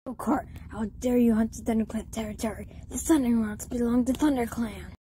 Oakheart, how dare you hunt the ThunderClan territory? The Sun Emeralds belong to ThunderClan.